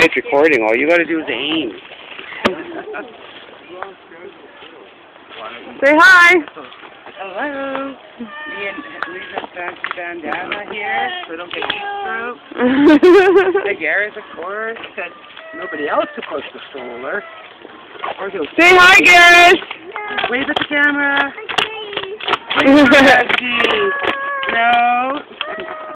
It's recording. All you gotta do is aim. Say hi. Hello. Me and Lisa's fancy bandana here, so don't get heat stroke. The Gareth, of course, said nobody else supposed to stole her. Or he'll Say hi, Gareth. wave at the camera. Wave at the No.